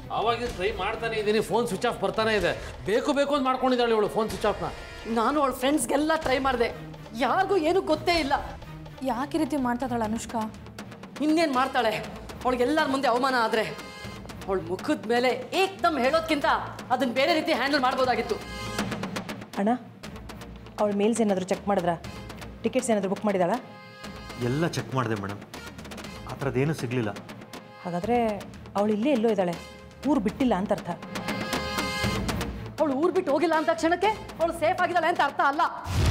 ಆವಾಗ ಟ್ರೈ ಮಾಡ್ತಾನೆ ಇದ್ದೀನಿ, ಫೋನ್ ಸ್ವಿಚ್ ಆಫ್ ಬರ್ತಾನೆ ಇದೆ. ಬೇಕು ಬೇಕು ಅಂತ ಮಾಡ್ಕೊಂಡಿದ್ದಾಳೆ ಇವಳು ಫೋನ್ ಸ್ವಿಚ್ ಆಫ್ನ. ನಾನು ಅವಳ ಫ್ರೆಂಡ್ಸ್ಗೆಲ್ಲ ಟ್ರೈ ಮಾಡಿದೆ, ಯಾರಿಗೂ ಏನೂ ಗೊತ್ತೇ ಇಲ್ಲ. ಯಾಕೆ ಈ ರೀತಿ ಮಾಡ್ತಾ ಇದ್ದಾಳೆ ಅನುಷ್ಕಾ? ಇನ್ನೇನು ಮಾಡ್ತಾಳೆ? ಅವಳಿಗೆಲ್ಲರ ಮುಂದೆ ಅವಮಾನ ಆದರೆ ಅವಳ ಮುಖದ ಮೇಲೆ ಏಕ್ದಮ್ ಹೇಳೋದ್ಕಿಂತ ಅದನ್ನು ಬೇರೆ ರೀತಿ ಹ್ಯಾಂಡಲ್ ಮಾಡ್ಬೋದಾಗಿತ್ತು. ಅಣ್ಣ, ಅವಳ ಮೇಲ್ಸ್ ಏನಾದರೂ ಚೆಕ್ ಮಾಡಿದ್ರಾ? ಟಿಕೆಟ್ಸ್ ಏನಾದರೂ ಬುಕ್ ಮಾಡಿದಾಳಾ? ಎಲ್ಲ ಚೆಕ್ ಮಾಡಿದೆ ಮೇಡಮ್, ಆ ಥರದ್ದೇನೂ ಸಿಗಲಿಲ್ಲ. ಹಾಗಾದರೆ ಅವಳು ಇಲ್ಲೇ ಎಲ್ಲೋ ಇದ್ದಾಳೆ, ಊರು ಬಿಟ್ಟಿಲ್ಲ ಅಂತ ಅರ್ಥ. ಅವಳು ಊರು ಬಿಟ್ಟು ಹೋಗಿಲ್ಲ ಅಂತ ಕ್ಷಣಕ್ಕೆ ಅವಳು ಸೇಫ್ ಆಗಿದ್ದಾಳೆ ಅಂತ ಅರ್ಥ ಅಲ್ಲ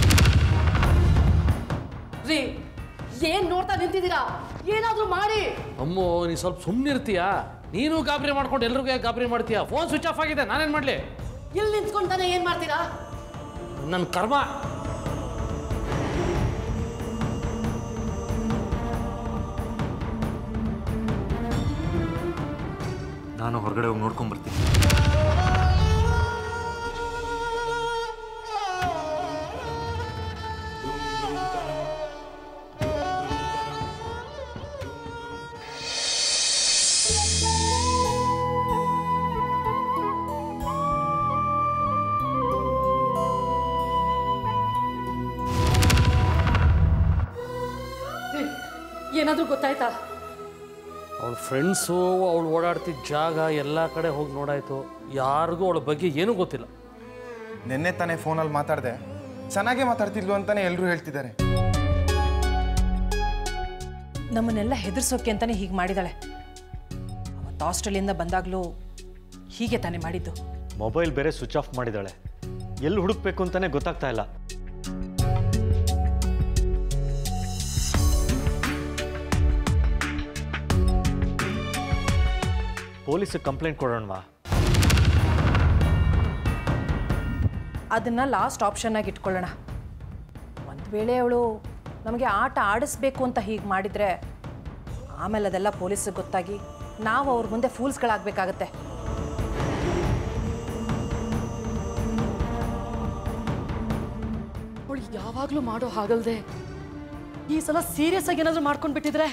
ರೀ. ಏನ್ ನೋಡ್ತಾ ನಿಂತಿದ್ದೀರಾ? ಏನಾದರೂ ಮಾಡಿ. ಅಮ್ಮೋ, ನೀ ಸ್ವಲ್ಪ ಸುಮ್ಮನಿರ್ತೀಯಾ? ನೀನು ಗಾಬರಿ ಮಾಡ್ಕೊಂಡು ಎಲ್ರಿಗೂ ಗಾಬರಿ ಮಾಡ್ತೀಯಾ? ಫೋನ್ ಸ್ವಿಚ್ ಆಫ್ ಆಗಿದೆ, ನಾನೇನು ಮಾಡಲಿ? ಇಲ್ಲಿ ನಿಂತ್ಕೊಂಡು ತಾನೇ ಏನು ಮಾಡ್ತೀರಾ? ನನ್ನ ಕರ್ಮ. ನಾನು ಹೊರಗಡೆ ಹೋಗಿ ನೋಡ್ಕೊಂಡ್ಬರ್ತೀನಿ. ಏನಾದರೂ ಗೊತ್ತಾಯ್ತಾ? ಅವಳ ಫ್ರೆಂಡ್ಸು ಅವಳು ಓಡಾಡ್ತಿದ್ದ ಜಾಗ ಎಲ್ಲ ಕಡೆ ಹೋಗಿ ನೋಡಾಯ್ತು. ಯಾರಿಗೂ ಅವಳ ಬಗ್ಗೆ ಏನೂ ಗೊತ್ತಿಲ್ಲ. ನಿನ್ನೆ ತಾನೇ ಫೋನಲ್ಲಿ ಮಾತಾಡಿದೆ, ಚೆನ್ನಾಗೇ ಮಾತಾಡ್ತಿದ್ಲು ಅಂತಾನೆ ಎಲ್ಲರೂ ಹೇಳ್ತಿದ್ದಾರೆ. ನಮ್ಮನ್ನೆಲ್ಲ ಹೆದರ್ಸೋಕೆ ಅಂತಾನೆ ಹೀಗೆ ಮಾಡಿದಾಳೆ. ಅವತ್ತು ಹಾಸ್ಟೆಲಿಂದ ಬಂದಾಗಲೂ ಹೀಗೆ ತಾನೇ ಮಾಡಿದ್ದು. ಮೊಬೈಲ್ ಬೇರೆ ಸ್ವಿಚ್ ಆಫ್ ಮಾಡಿದ್ದಾಳೆ. ಎಲ್ಲಿ ಹುಡುಕ್ಬೇಕು ಅಂತಾನೆ ಗೊತ್ತಾಗ್ತಾ ಇಲ್ಲ. ಪೊಲೀಸಿಗೆ ಕಂಪ್ಲೇಂಟ್ ಕೊಡೋಣವಾ? ಅದನ್ನು ಲಾಸ್ಟ್ ಆಪ್ಷನ್ನಾಗಿ ಇಟ್ಕೊಳ್ಳೋಣ. ಒಂದು ವೇಳೆ ಅವಳು ನಮಗೆ ಆಟ ಆಡಿಸ್ಬೇಕು ಅಂತ ಹೀಗೆ ಮಾಡಿದರೆ ಆಮೇಲೆ ಅದೆಲ್ಲ ಪೊಲೀಸಿಗೆ ಗೊತ್ತಾಗಿ ನಾವು ಅವ್ರ ಮುಂದೆ ಫೂಲ್ಸ್ಗಳಾಗಬೇಕಾಗತ್ತೆ. ಅವಳು ಯಾವಾಗಲೂ ಮಾಡೋ ಹಾಗಲ್ದೆ ಈ ಸಲ ಸೀರಿಯಸ್ ಆಗಿ ಏನಾದರೂ ಮಾಡ್ಕೊಂಡು ಬಿಟ್ಟಿದ್ರೆ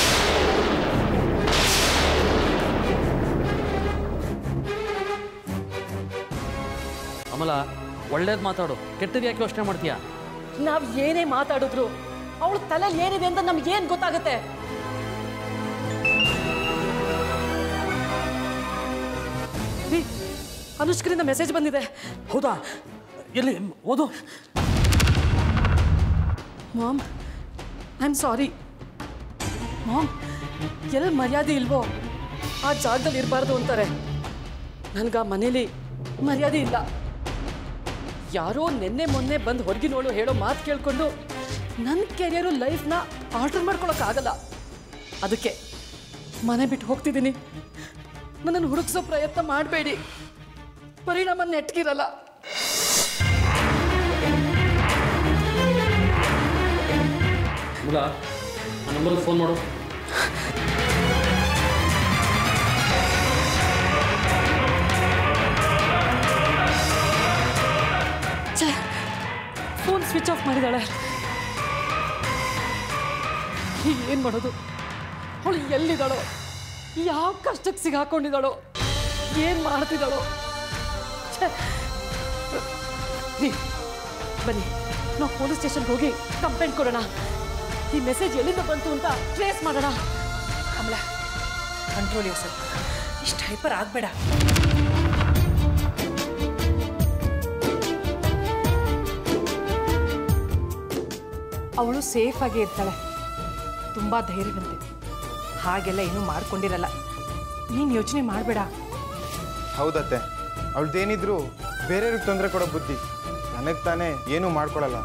ಅಮಲ, ಒಳ್ಳೇದು ಮಾತಾಡು, ಕೆಟ್ಟದ್ದು ಯಾಕೆ ಯೋಚನೆ ಮಾಡ್ತೀಯಾ? ನಾವು ಏನೇ ಮಾತಾಡಿದ್ರು ಅವಳ ತಲೆಯಲ್ಲಿ ಏನಿದೆ ಅಂತ ನಮ್ಗೇನು ಗೊತ್ತಾಗುತ್ತೆ? ಅನುಷ್ಕರಿಂದ ಮೆಸೇಜ್ ಬಂದಿದೆ. ಹೌದಾ? ಎಲ್ಲಿ ಓದು. Mom, I am sorry. Mom, ಎಲ್ಲಿ ಮರ್ಯಾದೆ ಇಲ್ವೋ ಆ ಜಾಗದಲ್ಲಿ ಇರಬಾರ್ದು ಅಂತಾರೆ. ನನಗೆ ಆ ಮನೇಲಿ ಮರ್ಯಾದೆ ಇಲ್ಲ. ಯಾರೋ ನಿನ್ನೆ ಮೊನ್ನೆ ಬಂದು ಹೊರಗಿನೋಳು ಹೇಳೋ ಮಾತು ಕೇಳಿಕೊಂಡು ನನ್ನ ಕೆರಿಯರು ಲೈಫ್ನ ಆಲ್ಟರ್ ಮಾಡ್ಕೊಳಕ್ಕಾಗಲ್ಲ. ಅದಕ್ಕೆ ಮನೆ ಬಿಟ್ಟು ಹೋಗ್ತಿದ್ದೀನಿ. ನನ್ನನ್ನು ಹುಡುಕ್ಸೋ ಪ್ರಯತ್ನ ಮಾಡಬೇಡಿ, ಪರಿಣಾಮ ನೆಟ್ಗಿರಲ್ಲ. ಮುಲ, ಆ ನಂಬರ್ಗೆ ಫೋನ್ ಮಾಡು. ಫೋನ್ ಸ್ವಿಚ್ ಆಫ್ ಮಾಡಿದಾಳೆ. ಏನು ಮಾಡೋದು? ಅವಳು ಎಲ್ಲಿದ್ದಾಳೋ, ಯಾವ ಕಷ್ಟಕ್ಕೆ ಸಿಗಾಕೊಂಡಿದ್ದಾಳೋ, ಏನು ಮಾಡ್ತಿದ್ದಾಳೋ? ಬನ್ನಿ, ನಾವು ಪೊಲೀಸ್ ಸ್ಟೇಷನ್ಗೆ ಹೋಗಿ ಕಂಪ್ಲೇಂಟ್ ಕೊಡೋಣ. ಈ ಮೆಸೇಜ್ ಎಲ್ಲಿಂದ ಬಂತು ಅಂತ ಟ್ರೇಸ್ ಮಾಡೋಣ. Kamala, control yourself. ಇಷ್ಟು ಹೈಪರ್ ಆಗಬೇಡ. ಅವಳು ಸೇಫಾಗಿ ಇರ್ತಾಳೆ, ತುಂಬ ಧೈರ್ಯವಂತೆ. ಹಾಗೆಲ್ಲ ಏನೂ ಮಾಡ್ಕೊಂಡಿರಲ್ಲ, ನೀನು ಯೋಚನೆ ಮಾಡಬೇಡ. ಹೌದತ್ತೆ, ಅವಳದೇನಿದ್ರು ಬೇರೆಯವ್ರಿಗೆ ತೊಂದರೆ ಕೊಡೋ ಬುದ್ಧಿ. ನನಗೆ ತಾನೇ ಏನೂ ಮಾಡ್ಕೊಳಲ್ಲ.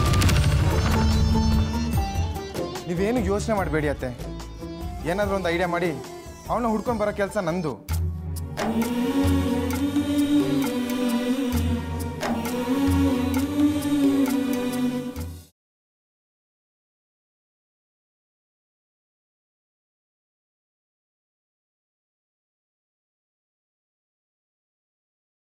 ನೀವೇನು ಯೋಚನೆ ಮಾಡಬೇಡಿ ಅತ್ತೆ. ಏನಾದರೂ ಒಂದು ಐಡಿಯಾ ಮಾಡಿ ಅವನ್ನ ಹುಡ್ಕೊಂಡು ಬರೋ ಕೆಲಸ ನಂದು.